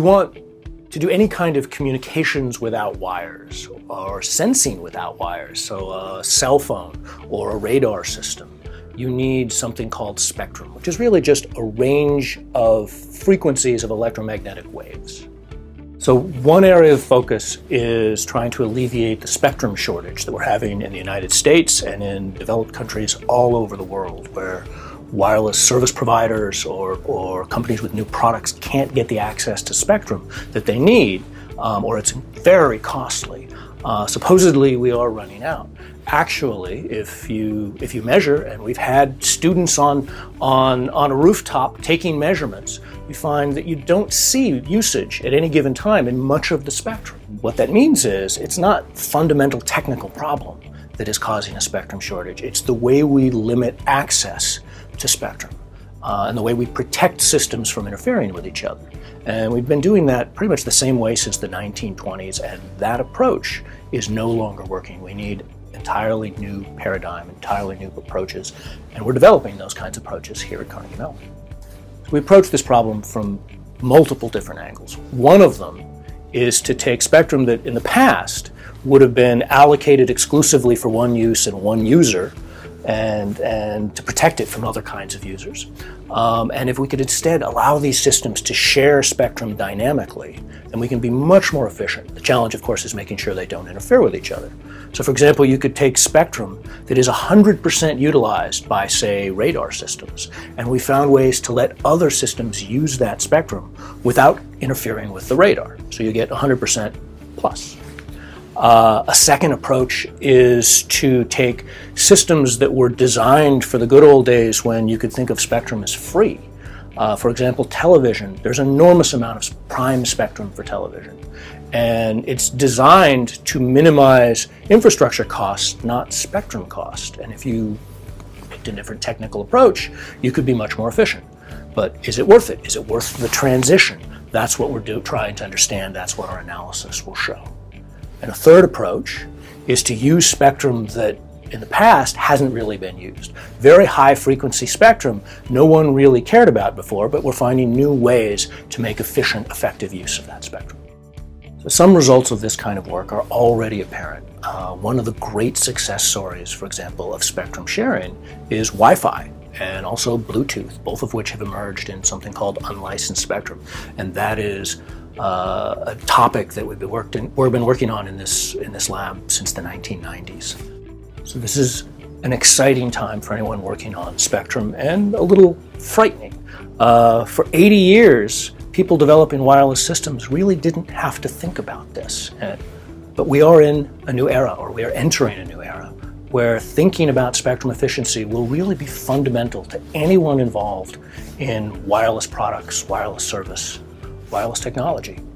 want to do any kind of communications without wires or sensing without wires, so a cell phone or a radar system, you need something called spectrum, which is really just a range of frequencies of electromagnetic waves. So one area of focus is trying to alleviate the spectrum shortage that we're having in the United States and in developed countries all over the world, where wireless service providers or companies with new products can't get the access to spectrum that they need, or it's very costly. Supposedly we are running out. Actually, if you measure, and we've had students on a rooftop taking measurements, you find that you don't see usage at any given time in much of the spectrum. What that means is it's not a fundamental technical problem that is causing a spectrum shortage. It's the way we limit access to spectrum and the way we protect systems from interfering with each other. And we've been doing that pretty much the same way since the 1920s, and that approach is no longer working. We need entirely new paradigm, entirely new approaches, and we're developing those kinds of approaches here at Carnegie Mellon. So we approach this problem from multiple different angles. One of them is to take spectrum that in the past would have been allocated exclusively for one use and one user, and to protect it from other kinds of users. And if we could instead allow these systems to share spectrum dynamically, then we can be much more efficient. The challenge, of course, is making sure they don't interfere with each other. So for example, you could take spectrum that is 100% utilized by, say, radar systems, and we found ways to let other systems use that spectrum without interfering with the radar. So you get 100% plus. A second approach is to take systems that were designed for the good old days when you could think of spectrum as free. For example, television. There's an enormous amount of prime spectrum for television. And it's designed to minimize infrastructure costs, not spectrum cost. And if you picked a different technical approach, you could be much more efficient. But is it worth it? Is it worth the transition? That's what we're trying to understand. That's what our analysis will show. And a third approach is to use spectrum that in the past hasn't really been used. Very high frequency spectrum no one really cared about before, but we're finding new ways to make efficient, effective use of that spectrum. So some results of this kind of work are already apparent. One of the great success stories, for example, of spectrum sharing is Wi-Fi and also Bluetooth, both of which have emerged in something called unlicensed spectrum. And that is a topic that we've been working on in this lab since the 1990s. So this is an exciting time for anyone working on spectrum, and a little frightening. For 80 years, people developing wireless systems really didn't have to think about this. But we are in a new era, or we are entering a new era, where thinking about spectrum efficiency will really be fundamental to anyone involved in wireless products, wireless service, wireless technology.